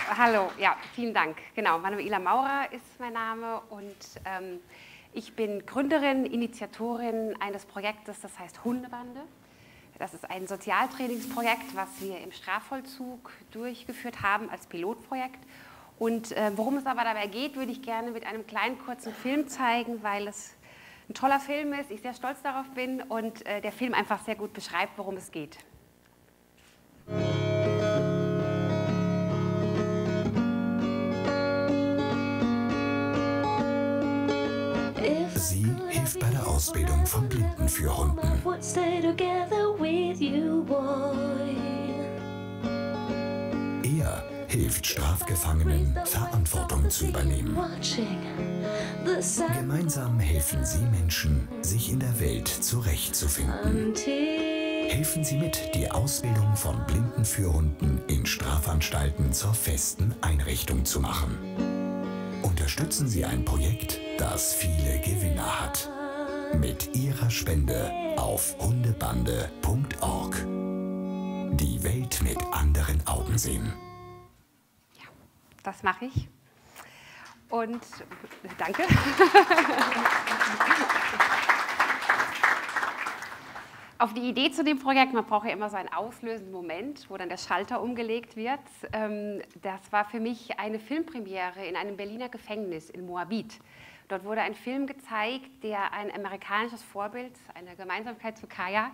Hallo, ja, vielen Dank. Genau, Manuela Maurer ist mein Name und ich bin Gründerin, Initiatorin eines Projektes, das heißt Hundebande. Das ist ein Sozialtrainingsprojekt, was wir im Strafvollzug durchgeführt haben als Pilotprojekt. Und worum es aber dabei geht, würde ich gerne mit einem kleinen kurzen Film zeigen, weil es ein toller Film ist, ich sehr stolz darauf bin und der Film einfach sehr gut beschreibt, worum es geht. Sie hilft bei der Ausbildung von Blindenführhunden. Er hilft Strafgefangenen, Verantwortung zu übernehmen. Gemeinsam helfen Sie Menschen, sich in der Welt zurechtzufinden. Helfen Sie mit, die Ausbildung von Blindenführhunden in Strafanstalten zur festen Einrichtung zu machen. Unterstützen Sie ein Projekt, das viele Gewinner hat. Mit Ihrer Spende auf hundebande.org. Die Welt mit anderen Augen sehen. Ja, das mache ich. Und danke. Auf die Idee zu dem Projekt, man braucht ja immer so einen auslösenden Moment, wo dann der Schalter umgelegt wird. Das war für mich eine Filmpremiere in einem Berliner Gefängnis in Moabit. Dort wurde ein Film gezeigt, der ein amerikanisches Vorbild, eine Gemeinsamkeit zu Kaya,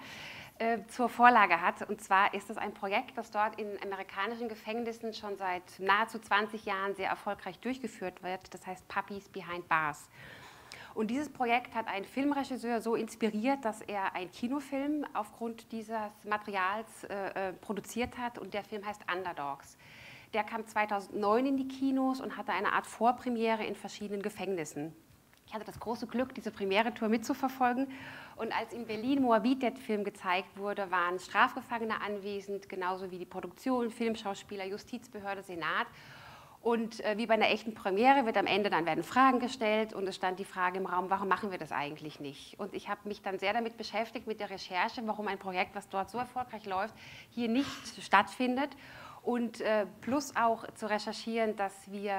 zur Vorlage hat. Und zwar ist es ein Projekt, das dort in amerikanischen Gefängnissen schon seit nahezu 20 Jahren sehr erfolgreich durchgeführt wird. Das heißt Puppies Behind Bars. Und dieses Projekt hat einen Filmregisseur so inspiriert, dass er einen Kinofilm aufgrund dieses Materials produziert hat. Und der Film heißt Underdogs. Der kam 2009 in die Kinos und hatte eine Art Vorpremiere in verschiedenen Gefängnissen. Ich hatte das große Glück, diese Premiere-Tour mitzuverfolgen. Und als in Berlin Moabit der Film gezeigt wurde, waren Strafgefangene anwesend, genauso wie die Produktion, Filmschauspieler, Justizbehörde, Senat. Und wie bei einer echten Premiere wird am Ende dann werden Fragen gestellt und es stand die Frage im Raum, warum machen wir das eigentlich nicht? Und ich habe mich dann sehr damit beschäftigt, mit der Recherche, warum ein Projekt, was dort so erfolgreich läuft, hier nicht stattfindet. Und plus auch zu recherchieren, dass wir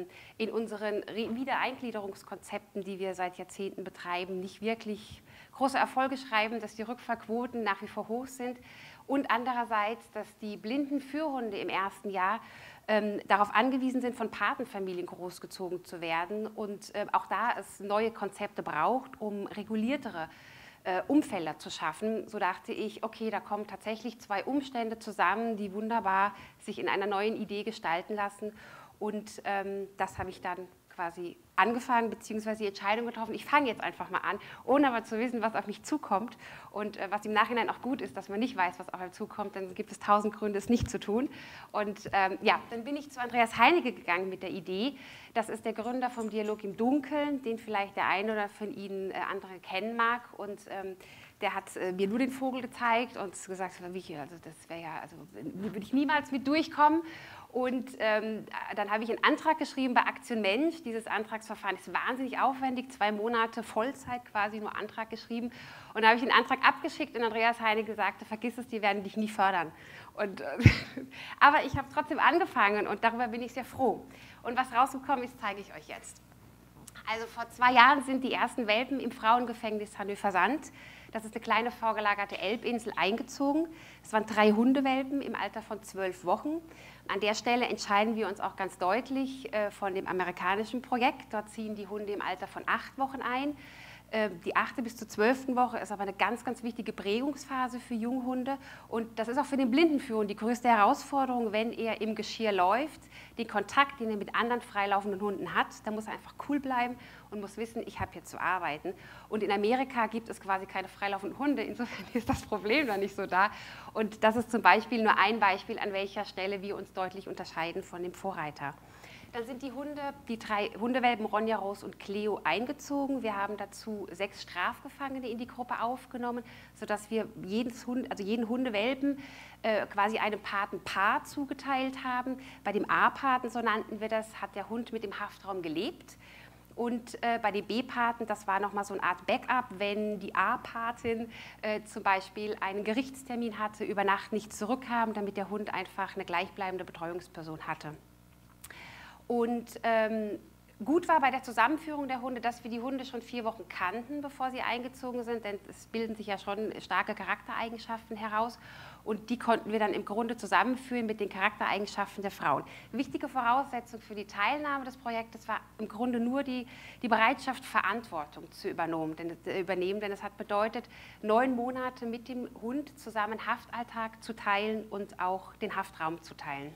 in unseren Wiedereingliederungskonzepten, die wir seit Jahrzehnten betreiben, nicht wirklich große Erfolge schreiben, dass die Rückfallquoten nach wie vor hoch sind und andererseits, dass die Blindenführhunde im ersten Jahr darauf angewiesen sind, von Patenfamilien großgezogen zu werden und auch da es neue Konzepte braucht, um reguliertere Umfelder zu schaffen. So dachte ich, okay, da kommen tatsächlich zwei Umstände zusammen, die wunderbar sich in einer neuen Idee gestalten lassen und das habe ich dann quasi angefangen, beziehungsweise die Entscheidung getroffen, ich fange jetzt einfach mal an, ohne aber zu wissen, was auf mich zukommt und was im Nachhinein auch gut ist, dass man nicht weiß, was auf einem zukommt, dann gibt es 1000 Gründe, es nicht zu tun. Und ja, dann bin ich zu Andreas Heinecke gegangen mit der Idee, das ist der Gründer vom Dialog im Dunkeln, den vielleicht der eine oder von Ihnen andere kennen mag und der hat mir nur den Vogel gezeigt und gesagt, also das wäre ja, also würde ich niemals mit durchkommen. Und dann habe ich einen Antrag geschrieben bei Aktion Mensch. Dieses Antragsverfahren ist wahnsinnig aufwendig, 2 Monate Vollzeit quasi nur Antrag geschrieben. Und da habe ich den Antrag abgeschickt und Andreas Heinecke sagte, vergiss es, die werden dich nie fördern. Und, aber ich habe trotzdem angefangen und darüber bin ich sehr froh. Und was rausgekommen ist, zeige ich euch jetzt. Also vor 2 Jahren sind die ersten Welpen im Frauengefängnis Hannover-Sand. Das ist eine kleine vorgelagerte Elbinsel eingezogen. Es waren 3 Hundewelpen im Alter von 12 Wochen. An der Stelle entscheiden wir uns auch ganz deutlich von dem amerikanischen Projekt. Dort ziehen die Hunde im Alter von 8 Wochen ein. Die 8. bis zur 12. Woche ist aber eine ganz, ganz wichtige Prägungsphase für Junghunde. Und das ist auch für den Blindenführer die größte Herausforderung, wenn er im Geschirr läuft, den Kontakt, den er mit anderen freilaufenden Hunden hat. Da muss er einfach cool bleiben und muss wissen, ich habe hier zu arbeiten. Und in Amerika gibt es quasi keine freilaufenden Hunde. Insofern ist das Problem da nicht so da. Und das ist zum Beispiel nur ein Beispiel, an welcher Stelle wir uns deutlich unterscheiden von dem Vorreiter. Dann sind die 3 Hundewelpen Ronja, Rose und Cleo eingezogen. Wir haben dazu 6 Strafgefangene in die Gruppe aufgenommen, sodass wir jeden Hundewelpen quasi einem Patenpaar zugeteilt haben. Bei dem A-Paten, so nannten wir das, hat der Hund mit im Haftraum gelebt. Und bei den B-Paten, das war nochmal so eine Art Backup, wenn die A-Patin zum Beispiel einen Gerichtstermin hatte, über Nacht nicht zurückkam, damit der Hund einfach eine gleichbleibende Betreuungsperson hatte. Und gut war bei der Zusammenführung der Hunde, dass wir die Hunde schon 4 Wochen kannten, bevor sie eingezogen sind, denn es bilden sich ja schon starke Charaktereigenschaften heraus und die konnten wir dann im Grunde zusammenführen mit den Charaktereigenschaften der Frauen. Wichtige Voraussetzung für die Teilnahme des Projektes war im Grunde nur die Bereitschaft, Verantwortung zu übernehmen, denn es hat bedeutet, 9 Monate mit dem Hund zusammen Haftalltag zu teilen und auch den Haftraum zu teilen.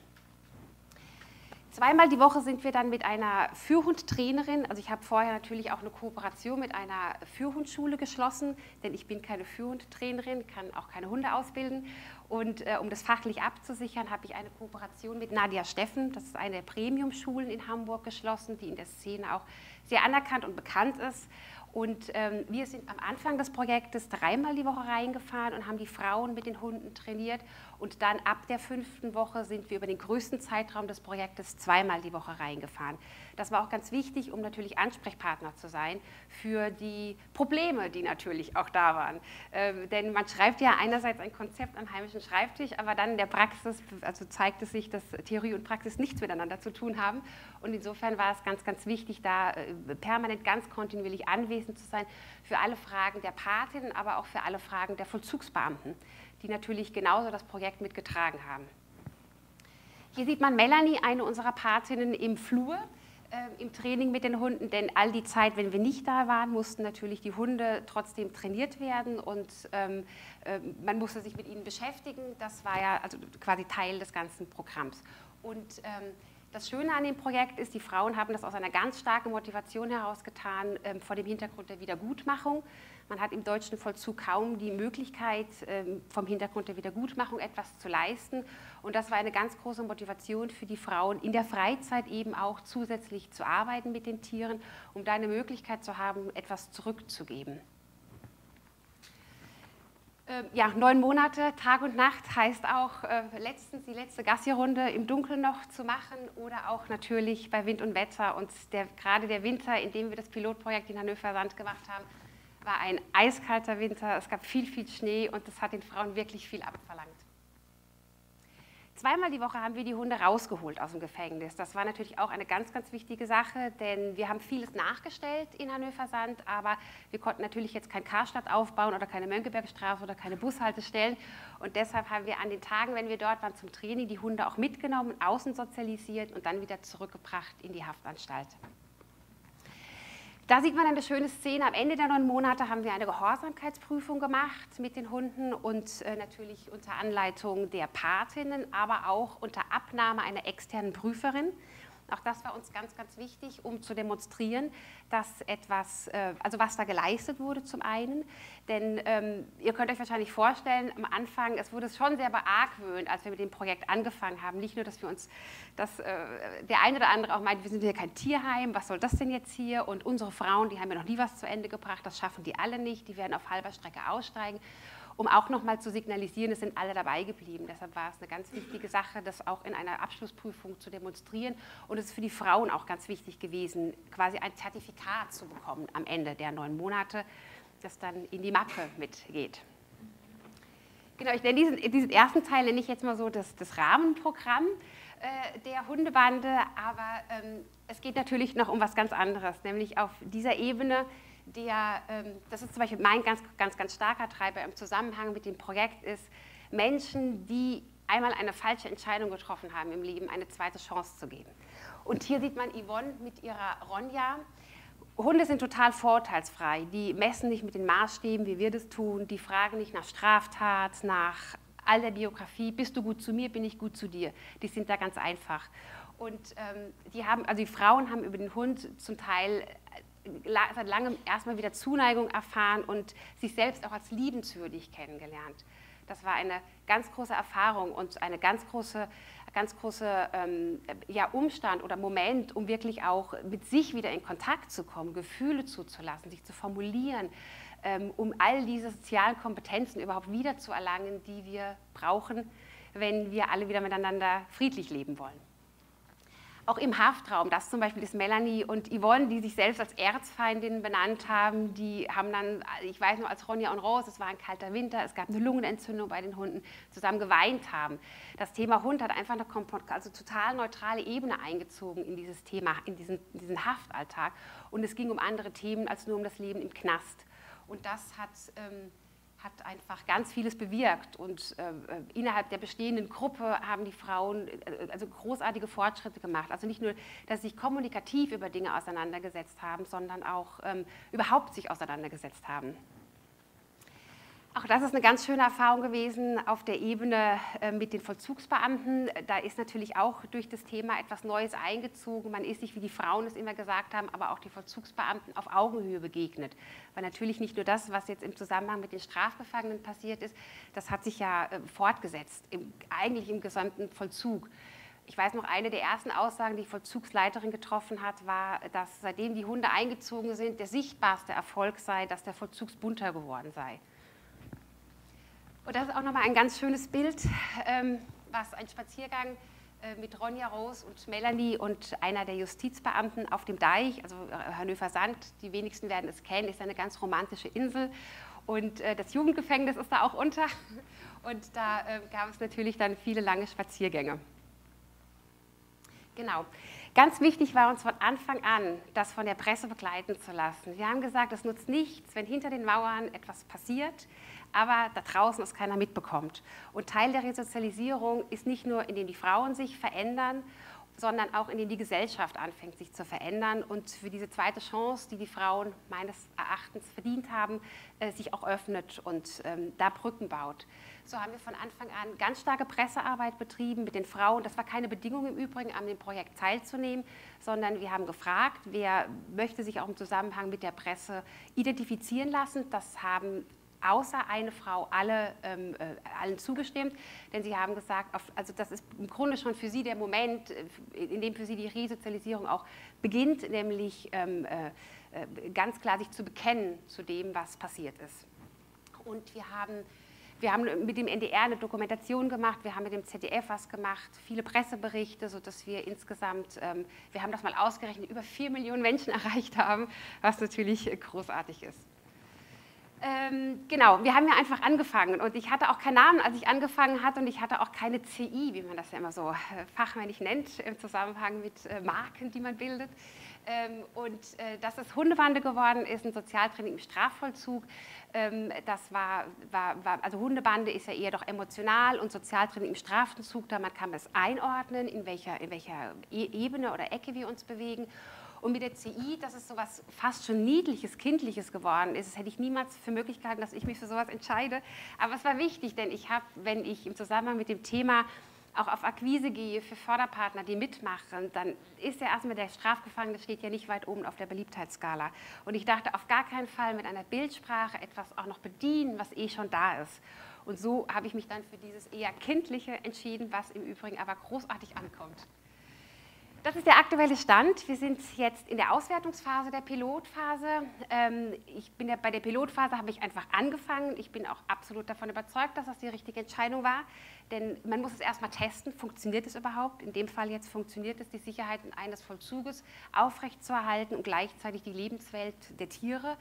Zweimal die Woche sind wir dann mit einer Führhundtrainerin, also ich habe vorher natürlich auch eine Kooperation mit einer Führhundschule geschlossen, denn ich bin keine Führhundtrainerin, kann auch keine Hunde ausbilden. Und um das fachlich abzusichern, habe ich eine Kooperation mit Nadia Steffen, das ist eine der Premium-Schulen in Hamburg, geschlossen, die in der Szene auch sehr anerkannt und bekannt ist. Und wir sind am Anfang des Projektes 3-mal die Woche reingefahren und haben die Frauen mit den Hunden trainiert. Und dann ab der 5. Woche sind wir über den größten Zeitraum des Projektes 2-mal die Woche reingefahren. Das war auch ganz wichtig, um natürlich Ansprechpartner zu sein für die Probleme, die natürlich auch da waren. Denn man schreibt ja einerseits ein Konzept am heimischen Schreibtisch, aber dann in der Praxis, also zeigt es sich, dass Theorie und Praxis nichts miteinander zu tun haben. Und insofern war es ganz, ganz wichtig, da permanent ganz kontinuierlich anwesend zu sein für alle Fragen der Patinnen, aber auch für alle Fragen der Vollzugsbeamten, die natürlich genauso das Projekt mitgetragen haben. Hier sieht man Melanie, eine unserer Patinnen, im Flur, im Training mit den Hunden, denn all die Zeit, wenn wir nicht da waren, mussten natürlich die Hunde trotzdem trainiert werden und man musste sich mit ihnen beschäftigen. Das war ja also quasi Teil des ganzen Programms. Und das Schöne an dem Projekt ist, die Frauen haben das aus einer ganz starken Motivation heraus getan, vor dem Hintergrund der Wiedergutmachung. Man hat im deutschen Vollzug kaum die Möglichkeit, vom Hintergrund der Wiedergutmachung etwas zu leisten. Und das war eine ganz große Motivation für die Frauen, in der Freizeit eben auch zusätzlich zu arbeiten mit den Tieren, um da eine Möglichkeit zu haben, etwas zurückzugeben. Ja, 9 Monate, Tag und Nacht heißt auch letztens die letzte Gassi-Runde im Dunkeln noch zu machen oder auch natürlich bei Wind und Wetter. Und gerade der Winter, in dem wir das Pilotprojekt in Hannover Sand gemacht haben, war ein eiskalter Winter. Es gab viel, viel Schnee und das hat den Frauen wirklich viel abverlangt. 2-mal die Woche haben wir die Hunde rausgeholt aus dem Gefängnis. Das war natürlich auch eine ganz, ganz wichtige Sache, denn wir haben vieles nachgestellt in Hannover Sand, aber wir konnten natürlich jetzt kein Karstadt aufbauen oder keine Mönckebergstraße oder keine Bushaltestellen. Und deshalb haben wir an den Tagen, wenn wir dort waren zum Training, die Hunde auch mitgenommen, außen sozialisiert und dann wieder zurückgebracht in die Haftanstalt. Da sieht man eine schöne Szene. Am Ende der 9 Monate haben wir eine Gehorsamkeitsprüfung gemacht mit den Hunden und natürlich unter Anleitung der Patinnen, aber auch unter Abnahme einer externen Prüferin. Auch das war uns ganz, ganz wichtig, um zu demonstrieren, dass etwas, also was da geleistet wurde zum einen. Denn ihr könnt euch wahrscheinlich vorstellen, am Anfang, es wurde schon sehr beargwöhnt, als wir mit dem Projekt angefangen haben. Nicht nur, dass wir uns, der eine oder andere auch meint, wir sind hier kein Tierheim, was soll das denn jetzt hier? Und unsere Frauen, die haben ja noch nie was zu Ende gebracht, das schaffen die alle nicht, die werden auf halber Strecke aussteigen. Um auch nochmal zu signalisieren, es sind alle dabei geblieben. Deshalb war es eine ganz wichtige Sache, das auch in einer Abschlussprüfung zu demonstrieren. Und es ist für die Frauen auch ganz wichtig gewesen, quasi ein Zertifikat zu bekommen am Ende der 9 Monate, das dann in die Mappe mitgeht. Genau, ich nenne diesen ersten Teil nenne ich jetzt mal so das Rahmenprogramm der Hundebande, aber es geht natürlich noch um was ganz anderes, nämlich auf dieser Ebene. Das ist zum Beispiel mein ganz, ganz, ganz starker Treiber im Zusammenhang mit dem Projekt ist, Menschen, die einmal eine falsche Entscheidung getroffen haben im Leben, eine zweite Chance zu geben. Und hier sieht man Yvonne mit ihrer Ronja. Hunde sind total vorurteilsfrei, die messen nicht mit den Maßstäben, wie wir das tun, die fragen nicht nach Straftat, nach all der Biografie, bist du gut zu mir, bin ich gut zu dir. Die sind da ganz einfach. Und die Frauen haben über den Hund zum Teil seit langem erstmal wieder Zuneigung erfahren und sich selbst auch als liebenswürdig kennengelernt. Das war eine ganz große Erfahrung und eine ganz große Umstand oder Moment, um wirklich auch mit sich wieder in Kontakt zu kommen, Gefühle zuzulassen, sich zu formulieren, um all diese sozialen Kompetenzen überhaupt wieder zu erlangen, die wir brauchen, wenn wir alle wieder miteinander friedlich leben wollen. Auch im Haftraum, das zum Beispiel ist Melanie und Yvonne, die sich selbst als Erzfeindinnen benannt haben, die haben dann, ich weiß noch, als Ronja und Rose, es war ein kalter Winter, es gab eine Lungenentzündung bei den Hunden, zusammen geweint haben. Das Thema Hund hat einfach eine total neutrale Ebene eingezogen in dieses Thema, in diesen Haftalltag. Und es ging um andere Themen als nur um das Leben im Knast. Und das hat einfach ganz vieles bewirkt und innerhalb der bestehenden Gruppe haben die Frauen also großartige Fortschritte gemacht. Also nicht nur, dass sie sich kommunikativ über Dinge auseinandergesetzt haben, sondern auch überhaupt sich auseinandergesetzt haben. Auch das ist eine ganz schöne Erfahrung gewesen auf der Ebene mit den Vollzugsbeamten. Da ist natürlich auch durch das Thema etwas Neues eingezogen. Man ist sich, wie die Frauen es immer gesagt haben, aber auch die Vollzugsbeamten auf Augenhöhe begegnet. Weil natürlich nicht nur das, was jetzt im Zusammenhang mit den Strafgefangenen passiert ist, das hat sich ja fortgesetzt, eigentlich im gesamten Vollzug. Ich weiß noch, eine der ersten Aussagen, die Vollzugsleiterin getroffen hat, war, dass seitdem die Hunde eingezogen sind, der sichtbarste Erfolg sei, dass der Vollzug bunter geworden sei. Und das ist auch nochmal ein ganz schönes Bild, was ein Spaziergang mit Ronja, Rose und Melanie und einer der Justizbeamten auf dem Deich, also Hannover Sand, die wenigsten werden es kennen, ist eine ganz romantische Insel und das Jugendgefängnis ist da auch unter und da gab es natürlich dann viele lange Spaziergänge. Genau. Ganz wichtig war uns von Anfang an, das von der Presse begleiten zu lassen. Wir haben gesagt, es nutzt nichts, wenn hinter den Mauern etwas passiert, aber da draußen es keiner mitbekommt. Und Teil der Resozialisierung ist nicht nur, indem die Frauen sich verändern, sondern auch indem die Gesellschaft anfängt, sich zu verändern und für diese zweite Chance, die die Frauen meines Erachtens verdient haben, sich auch öffnet und da Brücken baut. So haben wir von Anfang an ganz starke Pressearbeit betrieben mit den Frauen. Das war keine Bedingung im Übrigen, an dem Projekt teilzunehmen, sondern wir haben gefragt, wer möchte sich auch im Zusammenhang mit der Presse identifizieren lassen. Das haben außer eine Frau allen zugestimmt, denn sie haben gesagt, also das ist im Grunde schon für sie der Moment, in dem für sie die Resozialisierung auch beginnt, nämlich ganz klar sich zu bekennen zu dem, was passiert ist. Und wir haben mit dem NDR eine Dokumentation gemacht, wir haben mit dem ZDF was gemacht, viele Presseberichte, sodass wir insgesamt, wir haben das mal ausgerechnet, über 4 Millionen Menschen erreicht haben, was natürlich großartig ist. Genau, wir haben ja einfach angefangen und ich hatte auch keinen Namen, als ich angefangen hatte und ich hatte auch keine CI, wie man das ja immer so fachmännisch nennt, im Zusammenhang mit Marken, die man bildet. Und dass es Hundebande geworden ist, ein Sozialtraining im Strafvollzug, also Hundebande ist ja eher doch emotional und Sozialtraining im Strafvollzug, da kann man es einordnen, in welcher Ebene oder Ecke wir uns bewegen. Und mit der CI, dass es so was fast schon Niedliches, Kindliches geworden ist, das hätte ich niemals für möglich gehalten, dass ich mich für sowas entscheide. Aber es war wichtig, denn ich habe, wenn ich im Zusammenhang mit dem Thema auch auf Akquise gehe für Förderpartner, die mitmachen, dann ist ja erstmal der Strafgefangene, steht ja nicht weit oben auf der Beliebtheitsskala. Und ich dachte, auf gar keinen Fall mit einer Bildsprache etwas auch noch bedienen, was eh schon da ist. Und so habe ich mich dann für dieses eher Kindliche entschieden, was im Übrigen aber großartig ankommt. Das ist der aktuelle Stand. Wir sind jetzt in der Auswertungsphase der Pilotphase. Bei der Pilotphase habe ich einfach angefangen. Ich bin auch absolut davon überzeugt, dass das die richtige Entscheidung war. Denn man muss es erstmal testen, funktioniert es überhaupt? In dem Fall jetzt funktioniert es, die Sicherheit eines Vollzuges aufrechtzuerhalten und gleichzeitig die Lebenswelt der Tiere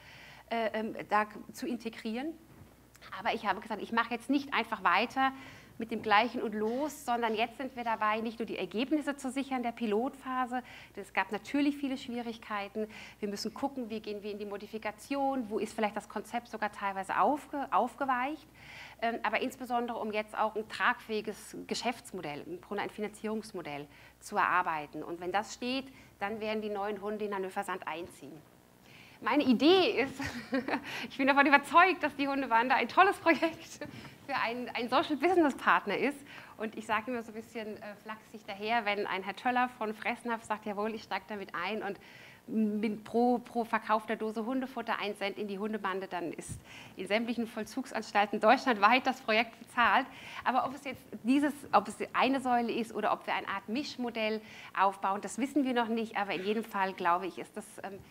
da zu integrieren. Aber ich habe gesagt, ich mache jetzt nicht einfach weiter mit dem Gleichen und los, sondern jetzt sind wir dabei, nicht nur die Ergebnisse zu sichern der Pilotphase. Es gab natürlich viele Schwierigkeiten. Wir müssen gucken, wie gehen wir in die Modifikation, wo ist vielleicht das Konzept sogar teilweise aufgeweicht, aber insbesondere um jetzt auch ein tragfähiges Geschäftsmodell, im Grunde ein Finanzierungsmodell zu erarbeiten. Und wenn das steht, dann werden die neuen Hunde in Hannover Sand einziehen. Meine Idee ist, ich bin davon überzeugt, dass die Hundebande ein tolles Projekt für einen Social Business Partner ist. Und ich sage immer so ein bisschen flachsig daher, wenn ein Herr Töller von Fressnapf sagt, jawohl, ich steige damit ein und bin pro verkaufter Dose Hundefutter 1 Cent in die Hundebande, dann ist in sämtlichen Vollzugsanstalten deutschlandweit das Projekt bezahlt. Aber ob es jetzt ob es eine Säule ist oder ob wir eine Art Mischmodell aufbauen, das wissen wir noch nicht. Aber in jedem Fall, glaube ich, ist das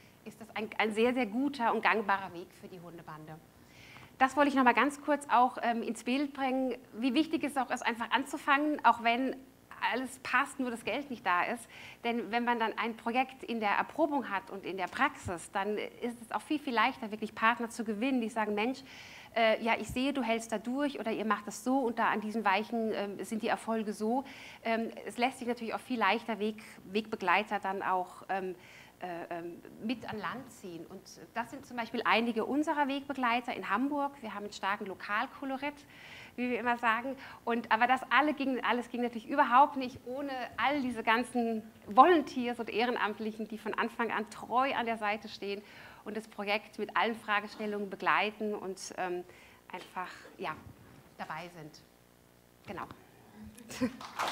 ein sehr, sehr guter und gangbarer Weg für die Hundebande. Das wollte ich noch mal ganz kurz auch ins Bild bringen, wie wichtig es auch ist, einfach anzufangen, auch wenn alles passt, nur das Geld nicht da ist. Denn wenn man dann ein Projekt in der Erprobung hat und in der Praxis, dann ist es auch viel, viel leichter, wirklich Partner zu gewinnen, die sagen, Mensch, ja, ich sehe, du hältst da durch oder ihr macht das so und da an diesen Weichen sind die Erfolge so. Es lässt sich natürlich auch viel leichter Wegbegleiter dann auch mit an Land ziehen. Und das sind zum Beispiel einige unserer Wegbegleiter in Hamburg. Wir haben einen starken Lokalkolorit, wie wir immer sagen. Aber das alles ging natürlich überhaupt nicht ohne all diese ganzen Volunteers und Ehrenamtlichen, die von Anfang an treu an der Seite stehen und das Projekt mit allen Fragestellungen begleiten und einfach ja, dabei sind. Genau.